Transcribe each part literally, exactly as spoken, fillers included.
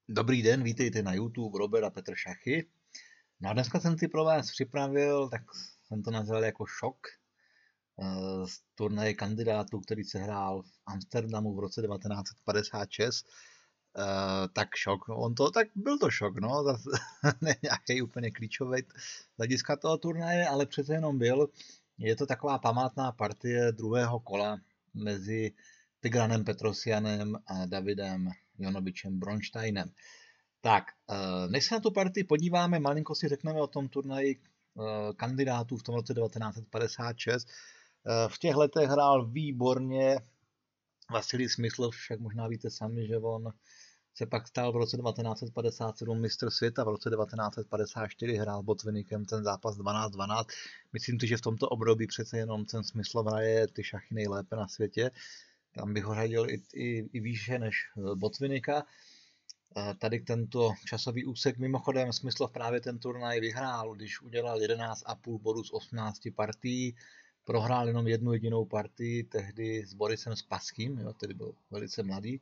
Dobrý den, vítejte na YouTube Robert a Petr Šachy. No a dneska jsem si pro vás připravil, tak jsem to nazval jako šok eh, z turnaje kandidátů, který se hrál v Amsterdamu v roce devatenáct set padesát šest. Eh, tak šok, on to, tak byl to šok, no, zase ne nějaký úplně klíčový z hlediska toho turnaje, ale přece jenom byl. Je to taková památná partie druhého kola mezi Tigranem Petrosjanem a Davidem Jonovičem Bronsteinem. Tak, eh, než se na tu partii podíváme, malinko si řekneme o tom turnaji eh, kandidátů v tom roce devatenáct set padesát šest. Eh, V těch letech hrál výborně Vasilij Smyslov, však možná víte sami, že on se pak stal v roce devatenáct set padesát sedm mistr světa, v roce devatenáct set padesát čtyři hrál Botvinnikem ten zápas dvanáct dvanáct. Myslím si, že v tomto období přece jenom ten Smyslov hraje ty šachy nejlépe na světě. Tam bych ho řadil i, i, i výše než Botvinnika. Tady tento časový úsek, mimochodem Smyslov právě ten turnaj vyhrál, když udělal jedenáct a půl bodů z osmnácti partií, prohrál jenom jednu jedinou partii, tehdy s Borisem Spaským, jo, tedy byl velice mladý,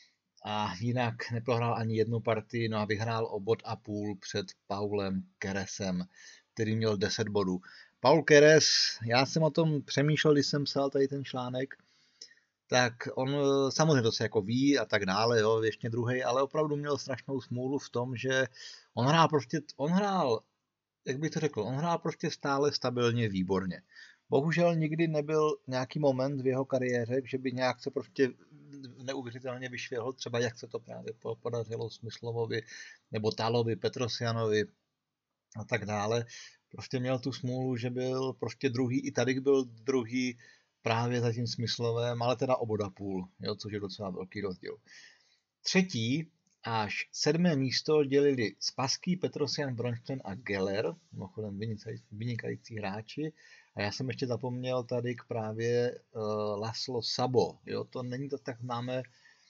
a jinak neprohrál ani jednu partii, no a vyhrál o bod a půl před Paulem Keresem, který měl deset bodů. Paul Keres, já jsem o tom přemýšlel, když jsem psal tady ten článek, tak on samozřejmě to se jako ví a tak dále, jo, věčně druhý, ale opravdu měl strašnou smůlu v tom, že on hrál prostě, on hrál, jak bych to řekl, on hrál prostě stále stabilně výborně. Bohužel nikdy nebyl nějaký moment v jeho kariéře, že by nějak se prostě neuvěřitelně vyšvihl, třeba jak se to právě podařilo Smyslovovi nebo Talovi, Petrosjanovi a tak dále. Prostě měl tu smůlu, že byl prostě druhý, i tady byl druhý, právě za tím Smyslovem, ale teda o bod a půl, jo, což je docela velký rozdíl. Třetí až sedmé místo dělili Spaský, Petrosjan, Bronstein a Geller, mimochodem vynikající hráči. A já jsem ještě zapomněl tady k právě uh, Laszlo Sabo. Jo, to není to tak známé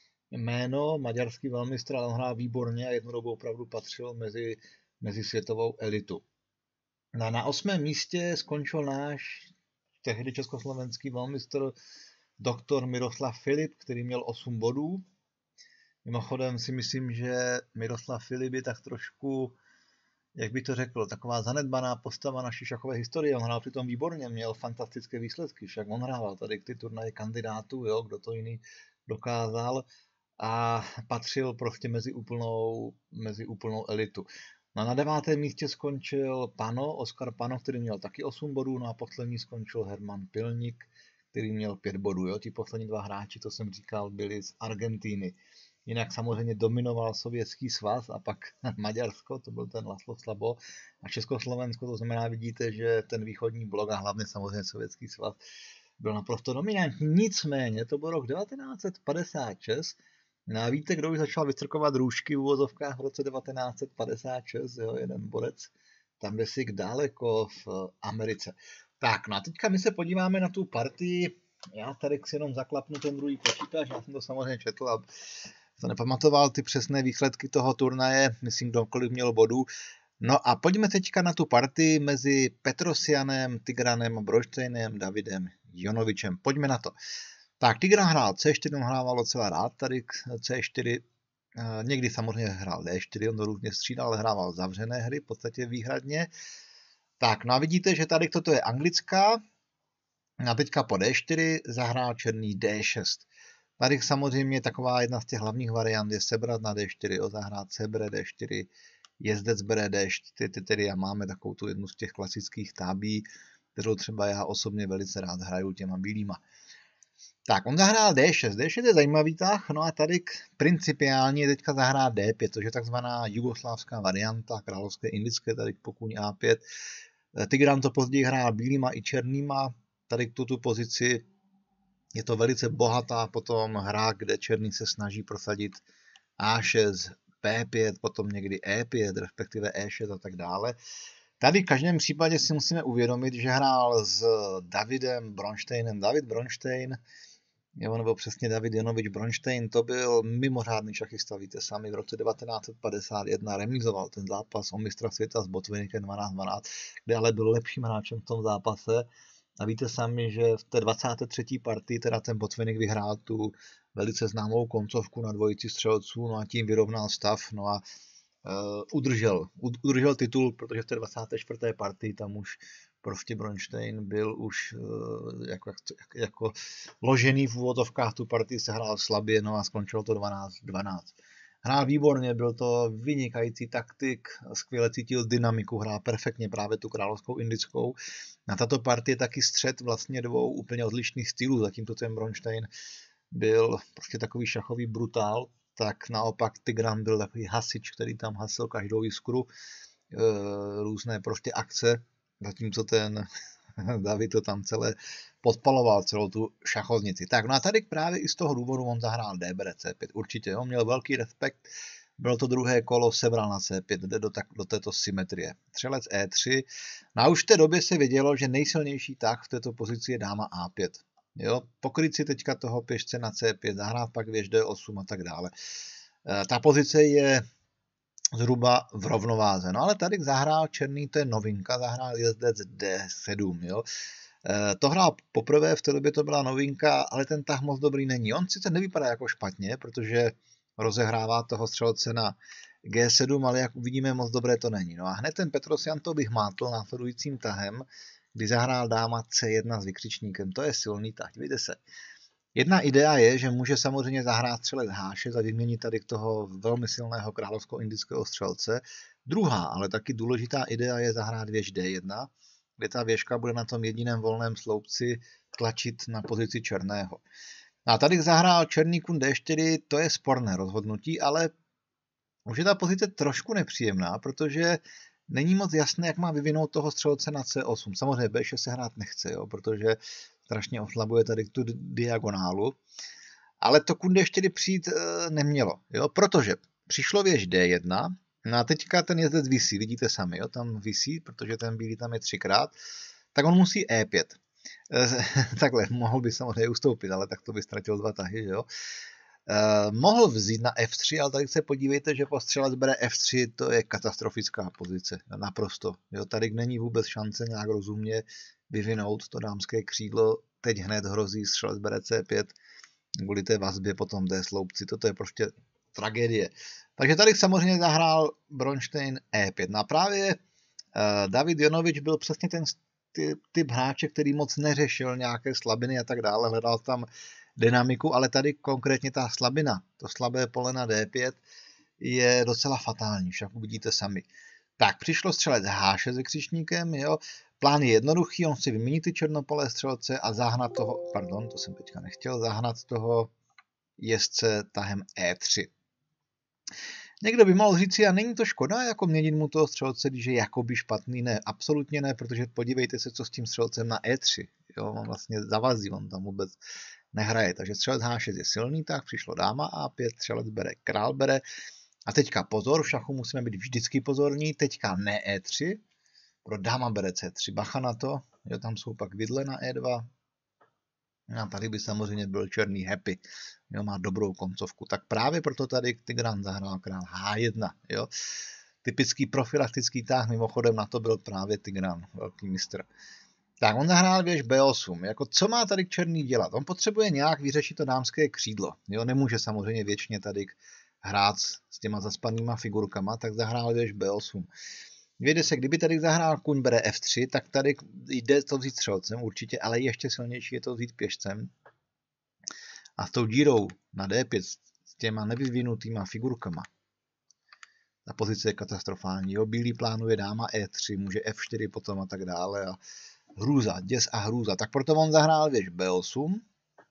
jméno, maďarský velmistr, ale on hrál výborně a jednu dobu opravdu patřil mezi, mezi světovou elitu. No, na osmém místě skončil náš tehdy československý velmistr doktor Miroslav Filip, který měl osm bodů. Mimochodem si myslím, že Miroslav Filip je tak trošku, jak by to řekl, taková zanedbaná postava naší šachové historie. On hrál přitom výborně, měl fantastické výsledky, však on hrával tady ty turnaje kandidátů, jo, kdo to jiný dokázal, a patřil prostě mezi úplnou, mezi úplnou elitu. No, na devátém místě skončil Pano, Oskar Pano, který měl taky osm bodů, no a poslední skončil Herman Pilník, který měl pět bodů. Jo? Ti poslední dva hráči, to jsem říkal, byli z Argentíny. Jinak samozřejmě dominoval Sovětský svaz a pak Maďarsko, to byl ten Laszlo Sabo, a Československo, to znamená, vidíte, že ten východní blok a hlavně samozřejmě Sovětský svaz byl naprosto dominantní. Nicméně to byl rok devatenáct set padesát šest. No a víte, kdo už začal vystrkovat růžky v uvozovkách v roce devatenáct set padesát šest, jo, jeden borec, tam by si daleko v Americe. Tak, no a teďka my se podíváme na tu partii. Já tady si jenom zaklapnu ten druhý počítač, já jsem to samozřejmě četl a to nepamatoval ty přesné výsledky toho turnaje, myslím, kdokoliv měl bodů. No a pojďme teďka na tu partii mezi Petrosjanem, Tigranem, Bronsteinem, Davidem Jonovičem. Pojďme na to. Tak, Tigran hrál C čtyři, on hrával docela rád tady C čtyři, někdy samozřejmě hrál D čtyři, on to různě střídal, ale hrával zavřené hry, v podstatě výhradně. Tak, no a vidíte, že tady toto je anglická, a teďka po D čtyři zahrál černý D šest. Tady samozřejmě taková jedna z těch hlavních variant je sebrat na D čtyři, jo, zahrát sebere D čtyři, jezdec bere D čtyři, tedy a máme takovou tu jednu z těch klasických tábí, kterou třeba já osobně velice rád hraju těma bílýma. Tak, on zahrál D šest. D šest je zajímavý tah, no a tady principiálně teďka zahrá D pět, což je takzvaná jugoslávská varianta, královské indické, tady pokuň A pět. Tigran to později hrál bílýma i černýma, tady k tuto pozici je to velice bohatá potom hra, kde černý se snaží prosadit A šest, B pět, potom někdy E pět, respektive E šest a tak dále. Tady v každém případě si musíme uvědomit, že hrál s Davidem Bronsteinem. David Bronstein, nebo přesně David Jonovič Bronstein, to byl mimořádný šachista, víte sami, v roce devatenáct set padesát jedna remizoval ten zápas o mistra světa s Botvinnikem dvanáct dvanáct, kde ale byl lepším hráčem v tom zápase. A víte sami, že v té dvacáté třetí partii teda ten Botvinnik vyhrál tu velice známou koncovku na dvojici střelců, no a tím vyrovnal stav, no a uh, udržel, udržel titul, protože v té dvacáté čtvrté partii tam už prostě Bronstein byl už uh, jako, jako ložený v úvodovkách, tu partii se hrál slabě, no a skončilo to dvanáct dvanáct. Hrál výborně, byl to vynikající taktik, skvěle cítil dynamiku, hrál perfektně právě tu královskou indickou. Na tato partie taky střet vlastně dvou úplně odlišných stylů, zatímco ten Bronstein byl prostě takový šachový brutál, tak naopak Tigran byl takový hasič, který tam hasil každou jiskru, různé prostě akce, zatímco ten David to tam celé podpaloval, celou tu šachovnici. Tak, no a tady právě i z toho důvodu on zahrál D bere C pět. Určitě, on měl velký respekt, bylo to druhé kolo, sebral na C pět, jde do, tak, do této symetrie. Střelec E tři, no a už v té době se vědělo, že nejsilnější tah v této pozici je dáma A pět. Jo, pokryt si teďka toho pěšce na C pět, zahrát pak věž D osm a tak dále. E, ta pozice je zhruba v rovnováze. No ale tady zahrál černý, to je novinka, zahrál jezdec D sedm, jo. E, to hrál poprvé, v té době to byla novinka, ale ten tah moc dobrý není. On sice nevypadá jako špatně, protože rozehrává toho střelce na G sedm, ale jak uvidíme, moc dobré to není. No a hned ten Petrosyan to vyhmátl následujícím tahem, kdy zahrál dáma C jedna s vykřičníkem. To je silný tah, dívejte se. Jedna idea je, že může samozřejmě zahrát střelec H šest a vyměnit tady toho velmi silného královsko-indického střelce. Druhá, ale taky důležitá idea je zahrát věž D jedna, kde ta věžka bude na tom jediném volném sloupci tlačit na pozici černého. A tady zahrál černý kun D čtyři, to je sporné rozhodnutí, ale už je ta pozice trošku nepříjemná, protože není moc jasné, jak má vyvinout toho střelce na C osm. Samozřejmě B šest se hrát nechce, jo, protože strašně oslabuje tady tu diagonálu. Ale to kun D čtyři přijít e, nemělo, jo, protože přišlo věž D jedna, no a teďka ten jezdec visí, vidíte sami, jo, tam visí, protože ten bílý tam je třikrát, tak on musí E pět. E, takhle, mohl by samozřejmě ustoupit, ale tak to by ztratil dva tahy, že jo. Uh, mohl vzít na F tři, ale tady se podívejte, že postřelec bere F tři, to je katastrofická pozice, naprosto. Jo, tady není vůbec šance nějak rozumně vyvinout to dámské křídlo, teď hned hrozí střelec bere C pět, kvůli té vazbě potom D sloupci, toto je prostě tragédie. Takže tady samozřejmě zahrál Bronstein E pět. No a právě uh, David Jonovič byl přesně ten typ, typ hráče, který moc neřešil nějaké slabiny a tak dále, hledal tam dynamiku, ale tady konkrétně ta slabina, to slabé pole na D pět je docela fatální, však uvidíte sami. Tak, přišlo střelec H šest s křičníkem, jo, plán je jednoduchý, on si vymění ty černopolé střelce a zahnat toho, pardon, to jsem teďka nechtěl, zahnat toho jezdce tahem E tři. Někdo by mohl říct si, a není to škoda, jako měnit mu toho střelce, když je jakoby špatný, ne, absolutně ne, protože podívejte se, co s tím střelcem na E tři, jo, on vlastně zavazí, on tam vůbec nehraje, takže střelec H šest je silný, tak přišlo dáma A pět, střelec bere, král bere a teďka pozor, v šachu musíme být vždycky pozorní, teďka ne E tři, pro dáma bere C tři, bacha na to, jo, tam jsou pak vidle na E dva, a tady by samozřejmě byl černý happy, jo, má dobrou koncovku, tak právě proto tady Tigran zahrál král H jedna, jo, typický profilaktický tah, mimochodem na to byl právě Tigran, velký mistr. Tak on zahrál věž B osm. Jako co má tady černý dělat? On potřebuje nějak vyřešit to dámské křídlo. Jo, nemůže samozřejmě věčně tady hrát s těma zaspanýma figurkama, tak zahrál věž B osm. Vědět se, kdyby tady zahrál kuň bere F tři, tak tady jde to vzít střelcem určitě, ale ještě silnější je to vzít pěšcem. A s tou dírou na D pět s těma nevyvinutýma figurkama ta pozice je katastrofální. Jo, bílý plánuje dáma E tři, může F čtyři potom a tak dále. A hrůza, děs a hrůza. Tak proto on zahrál věž B osm,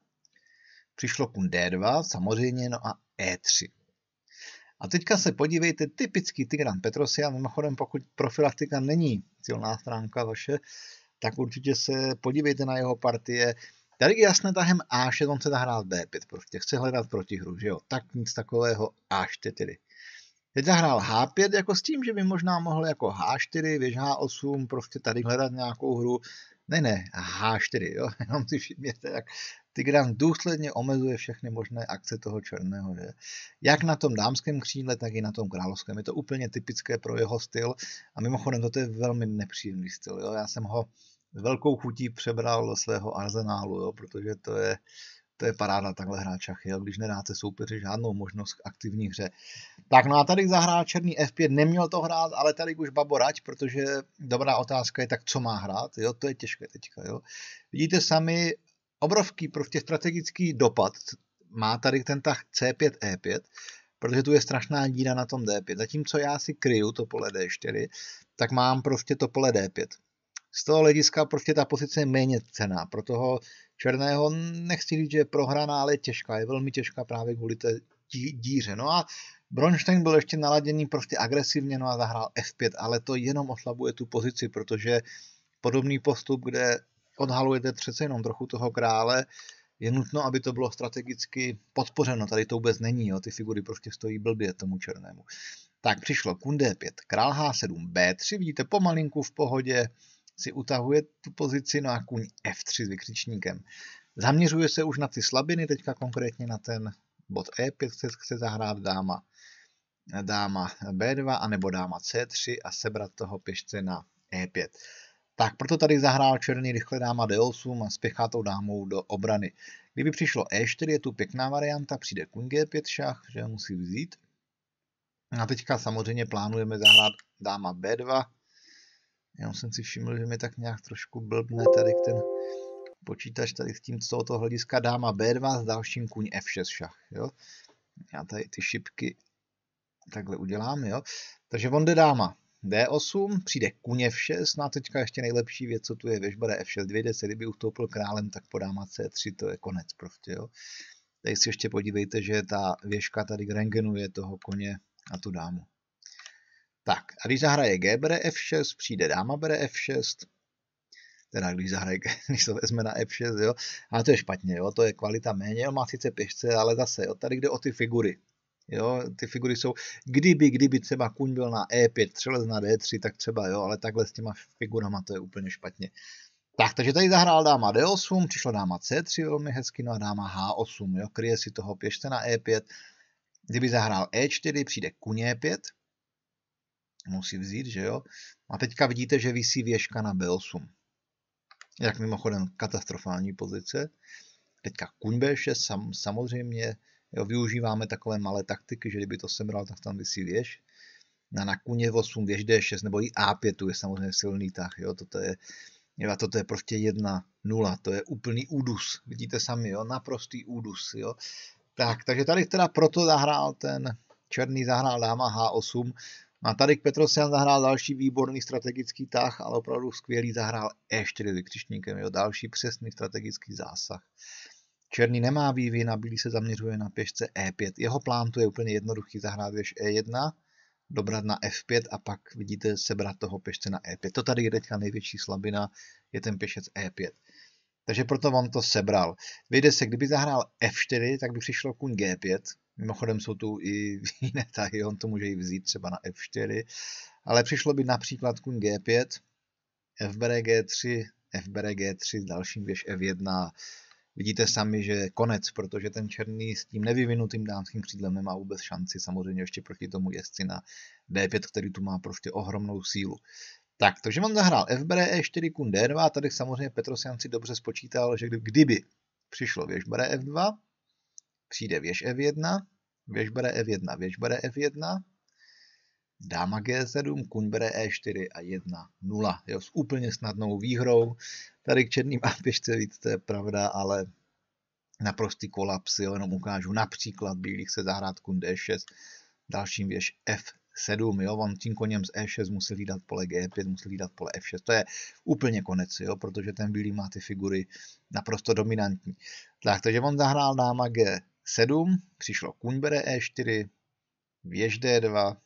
přišlo kun D dva, samozřejmě, no a E tři. A teďka se podívejte, typický Tigran Petrosyan, mimochodem pokud profilaktika není silná stránka vaše, tak určitě se podívejte na jeho partie. Tady je jasné tahem A šest, on se zahrál B pět, prostě chce hledat protihru, že jo, tak nic takového A čtyři. Teď zahrál H pět jako s tím, že by možná mohl jako H čtyři, věž H osm, prostě tady hledat nějakou hru. Ne, ne, H čtyři, jo, jenom si všimněte, jak Tigran důsledně omezuje všechny možné akce toho černého, že? Jak na tom dámském křídle, tak i na tom královském. Je to úplně typické pro jeho styl a mimochodem toto je velmi nepříjemný styl, jo. Já jsem ho s velkou chutí přebral do svého arzenálu, jo, protože to je To je paráda takhle hrát šachy, jo? Když nedáte soupeři žádnou možnost k aktivní hře. Tak no a tady zahrál černý F pět, neměl to hrát, ale tady už babo rať, protože dobrá otázka je, tak co má hrát, jo? To je těžké teďka, jo? Vidíte sami, obrovský prostě strategický dopad má tady ten tah C pět E pět, protože tu je strašná díra na tom D pět. Zatímco já si kryju to pole D čtyři, tak mám prostě to pole D pět. Z toho hlediska prostě ta pozice je méně cenná. Pro toho černého nechci říct, že je prohraná, ale je těžká. Je velmi těžká právě kvůli té díře. No a Bronstein byl ještě naladěný prostě agresivně, no a zahrál F pět, ale to jenom oslabuje tu pozici, protože podobný postup, kde odhalujete přece jenom trochu toho krále, je nutno, aby to bylo strategicky podpořeno. Tady to vůbec není, jo. Ty figury prostě stojí blbě tomu černému. Tak přišlo kun D pět, král H sedm, B tři, vidíte pomalinku v pohodě, si utahuje tu pozici, no a kůň F tři s vykřičníkem. Zaměřuje se už na ty slabiny, teďka konkrétně na ten bod E pět, chce, chce zahrát dáma, dáma B dva, anebo dáma C tři a sebrat toho pěšce na E pět. Tak proto tady zahrál černý rychle dáma D osm a spěchá tou dámou do obrany. Kdyby přišlo E čtyři, je tu pěkná varianta, přijde kůň G pět šach, že musí vzít. A teďka samozřejmě plánujeme zahrát dáma B dva. Já jsem si všiml, že mi tak nějak trošku blbne tady ten počítač tady s tím z tohoto hlediska dáma B dva s dalším kůň F šest šach. Jo? Já tady ty šipky takhle udělám. Jo? Takže on jde dáma D osm, přijde kůň F šest, no a teďka ještě nejlepší věc, co tu je, věž bere F šest, dvě deset, kdyby ustoupil králem, tak po dáma C tři, to je konec prostě. Jo? Tady si ještě podívejte, že ta věžka tady rengenuje toho koně a tu dámu. Tak, a když zahraje G bere F šest, přijde dáma bere F šest, teda když zahraje, když to vezme na F šest, jo, ale to je špatně, jo, to je kvalita méně, on má sice pěšce, ale zase, jo, tady jde o ty figury, jo, ty figury jsou, kdyby, kdyby třeba kůň byl na E pět, třelec na D tři, tak třeba, jo, ale takhle s těma figurama to je úplně špatně. Tak, takže tady zahrál dáma D osm, přišlo dáma C tři velmi hezky, no a dáma H osm, jo, kryje si toho pěšce na E pět, kdyby zahrál E čtyři, přijde kůň E pět, musí vzít, že jo. A teďka vidíte, že visí věžka na B osm. Jak mimochodem katastrofální pozice. Teďka kůň B šest, sam, samozřejmě jo, využíváme takové malé taktiky, že kdyby to sebral, tak tam visí věž. Na, na kůně osm, věž D šest, nebo i A pět, tu je samozřejmě silný tah. Jo, toto je, jo, toto je prostě jedna nula, to je úplný údus. Vidíte sami, jo, naprostý údus. Jo. Tak, takže tady teda proto zahrál ten černý, zahrál dáma H osm. A tady Petrosyan zahrál další výborný strategický tah, ale opravdu skvělý zahrál E čtyři s vykřičníkem, jo, další přesný strategický zásah. Černý nemá vývin a bílý se zaměřuje na pěšce E pět. Jeho plán tu je úplně jednoduchý, zahrát věž E jedna, dobrat na F pět a pak vidíte sebrat toho pěšce na E pět. To tady je teďka největší slabina, je ten pěšec E pět. Takže proto on to sebral. Vyjde se, kdyby zahrál F čtyři, tak by přišlo kůň G pět. Mimochodem jsou tu i jiné tahy, on to může i vzít třeba na F čtyři. Ale přišlo by například kůň G pět, F bere G tři, F bere G tři s dalším věž F jedna. Vidíte sami, že je konec, protože ten černý s tím nevyvinutým dámským křídlem nemá vůbec šanci, samozřejmě ještě proti tomu jezdci na D pět, který tu má prostě ohromnou sílu. Tak, takže on zahrál F bere E čtyři, kůň D dva a tady samozřejmě Petrosyan si dobře spočítal, že kdyby přišlo věž bere F dva, přijde věž F jedna, věž bere F jedna, věž bere F jedna, dáma G sedm, kůň bere E čtyři a jedna nula. Jo, s úplně snadnou výhrou. Tady k černým a pěšce víc, to je pravda, ale naprostý kolaps, jo, jenom ukážu. Například bílý chce zahrát kůň D šest, dalším věž F sedm, jo, on tím koněm z E šest musí hlídat pole G pět, musí hlídat pole F šest, to je úplně konec, jo, protože ten bílý má ty figury naprosto dominantní. Tak, takže on zahrál dáma G sedm, přišlo kůň bere E čtyři, věž D dva,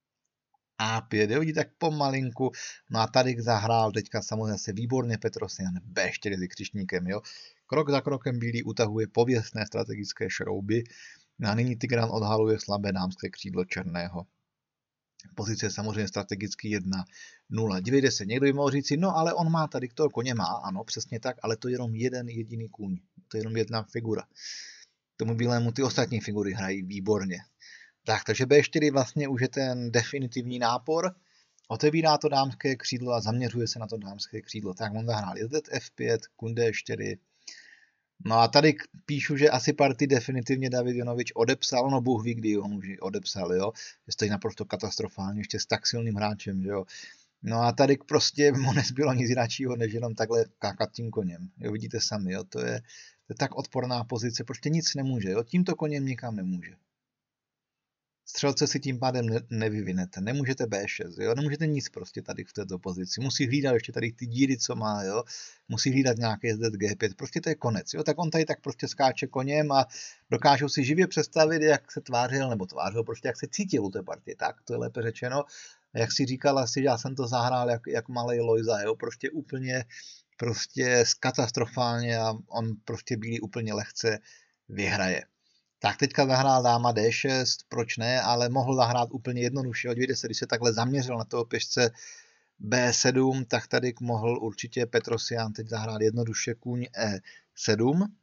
A pět, jo, vidíte, tak pomalinku, no a tady zahrál teďka samozřejmě se výborně Petrosyan B čtyři s křičníkem, jo. Krok za krokem bílý utahuje pověstné strategické šrouby, a nyní Tigran odhaluje slabé dámské křídlo černého. Pozice je samozřejmě strategicky jedna nula. Dívejte se, někdo by mohl říct si, no ale on má tady, toho koně má, ano, přesně tak, ale to je jenom jeden jediný kůň, to je jenom jedna figura. Tomu bílému ty ostatní figury hrají výborně. Tak, takže B čtyři vlastně už je ten definitivní nápor, otevírá to dámské křídlo a zaměřuje se na to dámské křídlo. Tak on zahrál jezdec F pět, kůň D čtyři, No a tady píšu, že asi partii definitivně David Jonovič odepsal, no Bůh ví, kdy on už odepsal, jo, že stojí naprosto katastrofálně, ještě s tak silným hráčem, že jo. No a tady prostě mu nezbylo nic jiného, než jenom takhle kákat tím koněm, jo, vidíte sami, jo, to je, to je tak odporná pozice, prostě nic nemůže, jo, tímto koněm nikam nemůže. Střelce si tím pádem ne, nevyvinete, nemůžete bé šest, jo? Nemůžete nic prostě tady v této pozici, musí hlídat ještě tady ty díry, co má, jo? Musí hlídat nějaký jezdec gé pět, prostě to je konec, jo? Tak on tady tak prostě skáče koněm a dokážou si živě představit, jak se tvářil, nebo tvářil, prostě jak se cítil u té partie, tak to je lépe řečeno. Jak si říkal asi, že já jsem to zahrál jak, jak malej Lojza, jo? Prostě úplně, prostě katastrofálně a on prostě bílý úplně lehce vyhraje. Tak teďka zahrál dáma dé šest, proč ne, ale mohl zahrát úplně jednoduše. Odvědě se, když se takhle zaměřil na toho pěšce bé sedm, tak tady mohl určitě Petrosyan teď zahrát jednoduše kůň é sedm.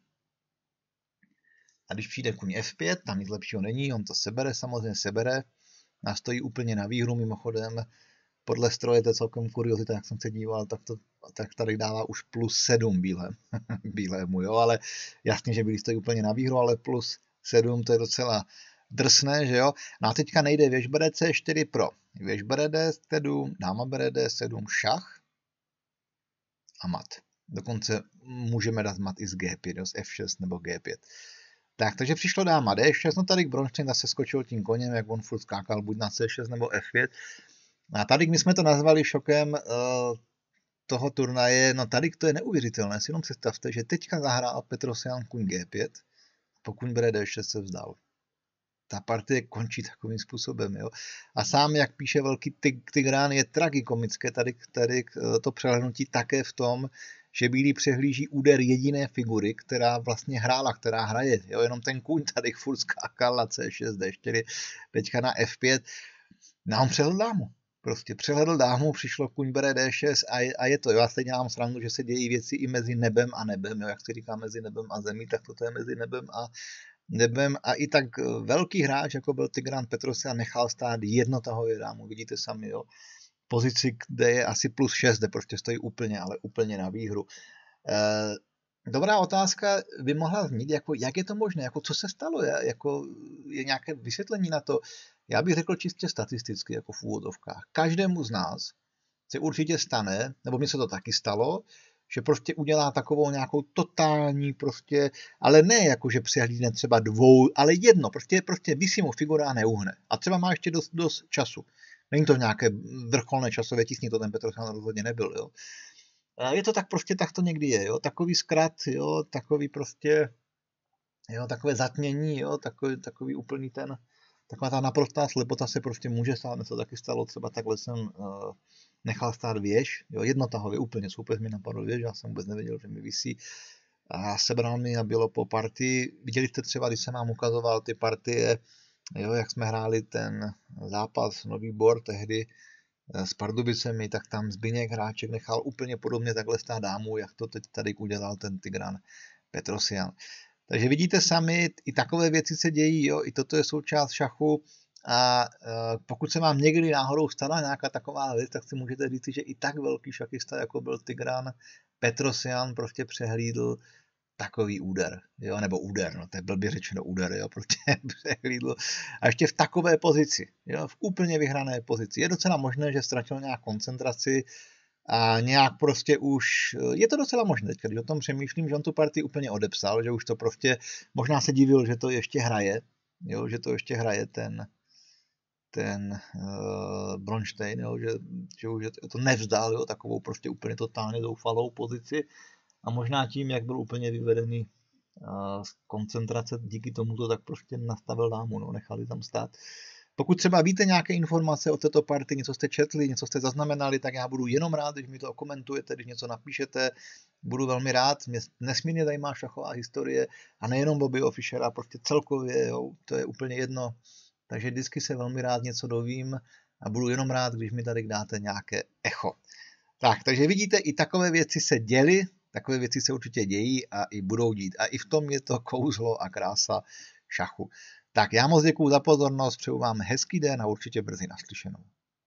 A když přijde kůň ef pět, tam nic lepšího není, on to sebere, samozřejmě sebere. Nastojí úplně na výhru, mimochodem. Podle stroje to je celkem kuriozita, jak jsem se díval, tak, to, tak tady dává už plus sedm bílé, bílému, jo, ale jasně, že bílý stojí úplně na výhru, ale plus sedm, to je docela drsné, že jo. No a teďka nejde věž bere cé čtyři pro. Věž bere dé sedm, dáma bere dé sedm, šach a mat. Dokonce můžeme dát mat i z gé pět, jo, z ef šest nebo gé pět. Tak, takže přišlo dáma dé šest, no tady Bronstein zase skočil tím koněm, jak on furt skákal buď na cé šest nebo ef pět. A tady my jsme to nazvali šokem uh, toho turnaje, no tady to je neuvěřitelné, si jenom představte, že teďka zahrál Petrosyan kůň gé pět, pokud bere dé šest se vzdal. Ta partie končí takovým způsobem, jo. A sám, jak píše velký Tigrán, je tragikomické tady, tady to přehlednutí také v tom, že bílý přehlíží úder jediné figury, která vlastně hrála, která hraje, jo. Jenom ten kůň tady furt skákal na cé šest, dé čtyři, teďka na ef pět, no on přehledl dámu. Prostě přehledl dámu, přišlo kůň bere dé šest a je, a je to. Jo, já stejně mám srandu, že se dějí věci i mezi nebem a nebem, jo, jak se říká mezi nebem a zemí, tak toto je mezi nebem a nebem. A i tak velký hráč, jako byl Tigran Petrosyan, nechal stát jednotahově dámu, vidíte sami, jo. Pozici, kde je asi plus šest, kde prostě stojí úplně, ale úplně na výhru. E, dobrá otázka by mohla znít, jako, jak je to možné, jako, co se stalo, je, jako, je nějaké vysvětlení na to. Já bych řekl čistě statisticky, jako v úvodovkách. Každému z nás se určitě stane, nebo mi se to taky stalo, že prostě udělá takovou nějakou totální prostě, ale ne jako, že přehlídne třeba dvou, ale jedno, prostě, prostě visí mu figura a neuhne. A třeba má ještě dost, dost času. Není to nějaké vrcholné časové tísni, to ten Petrosyan rozhodně nebyl, jo. Je to tak prostě, tak to někdy je, jo. Takový zkrat, jo, takový prostě, jo, takové zatmění, jo, takový, takový úplný ten, taková ta naprostá slepota se prostě může stát, mně se taky stalo, třeba takhle jsem uh, nechal stát věž, jo, jednotahově úplně, soupeř mi napadl věž, já jsem vůbec nevěděl, že mi visí a sebral mi a bylo po partii. Viděli jste třeba, když jsem vám ukazoval ty partie, jo, jak jsme hráli ten zápas Nový Bor tehdy s Pardubicemi, tak tam Zbyněk Hráček nechal úplně podobně takhle stát dámu, jak to teď tady udělal ten Tigran Petrosyan. Takže vidíte sami, i takové věci se dějí, jo, i toto je součást šachu a e, pokud se vám někdy náhodou stala nějaká taková věc, tak si můžete říct, že i tak velký šachista, jako byl Tigran Petrosyan, prostě přehlídl takový úder, jo, nebo úder, no to je blbě řečeno úder, jo, prostě přehlídl a ještě v takové pozici, jo, v úplně vyhrané pozici. Je docela možné, že ztratil nějak koncentraci a nějak prostě už, je to docela možné teďka, když o tom přemýšlím, že on tu partii úplně odepsal, že už to prostě, možná se divil, že to ještě hraje, jo, že to ještě hraje ten, ten uh, Bronstein, jo, že, že už to nevzdal, jo, takovou prostě úplně totálně zoufalou pozici a možná tím, jak byl úplně vyvedený uh, z koncentrace díky tomuto, tak prostě nastavil dámu, no, nechali tam stát. Pokud třeba víte nějaké informace o této partii, něco jste četli, něco jste zaznamenali, tak já budu jenom rád, když mi to okomentujete, když něco napíšete. Budu velmi rád, mě nesmírně zajímá šachová historie a nejenom Bobbyho Fischera, prostě celkově, jo, to je úplně jedno. Takže vždycky se velmi rád něco dovím a budu jenom rád, když mi tady dáte nějaké echo. Tak, takže vidíte, i takové věci se děly, takové věci se určitě dějí a i budou dít. A i v tom je to kouzlo a krása šachu. Tak já moc děkuju za pozornost, přeju vám hezký den a určitě brzy naslyšenou.